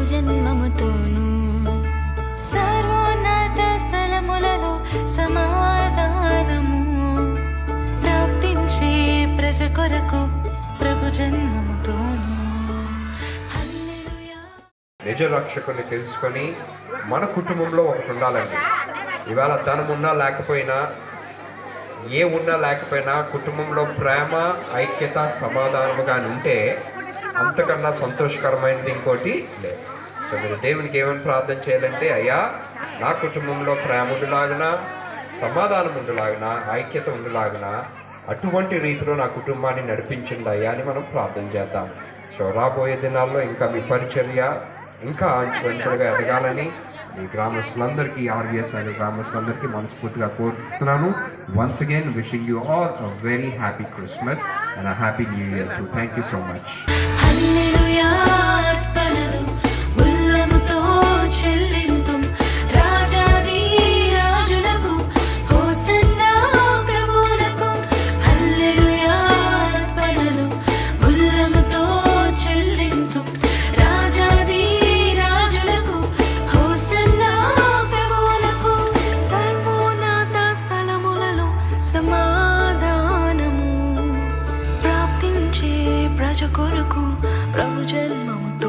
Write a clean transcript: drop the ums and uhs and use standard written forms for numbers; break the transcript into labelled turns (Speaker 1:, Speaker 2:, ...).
Speaker 1: జన్మముతోను సర్వోన్నత స్థలములలో సమాధానము ప్రాప్తించే ప్రజ కొరకు ప్రభు జన్మముతోను.
Speaker 2: నిజ రక్షకుని తెలుసుకొని మన కుటుంబంలో ఒకటి ఉండాలండి. ఇవాళ ధనం ఉన్నా లేకపోయినా, ఏ ఉన్నా లేకపోయినా కుటుంబంలో ప్రేమ, ఐక్యత, సమాధానముగా ఉంటే అంతకన్నా సంతోషకరమైనది ఇంకోటి లేదు. సో మీరు దేవునికి ఏమని ప్రార్థన చేయాలంటే, అయ్యా నా కుటుంబంలో ప్రేమ ఉండులాగున, సమాధానం ఉండులాగున, ఐక్యత ఉండులాగున అటువంటి రీతిలో నా కుటుంబాన్ని నడిపించండి అయ్యా అని మనం ప్రార్థన చేద్దాం. సో రాబోయే దినాల్లో ఇంకా మీ పరిచర్య ఇంకా అంచెలుగా ఎదగాలని మీ గ్రామస్తులందరికీ, ఆర్వీఎస్ అనే గ్రామస్తులందరికీ మనస్ఫూర్తిగా కోరుతున్నాను. Once again wishing you all a very happy Christmas and a happy new year too. Thank you so much.
Speaker 1: సమాధానము ప్రాప్తించే ప్రజ కొరకు ప్రభు జన్మముతో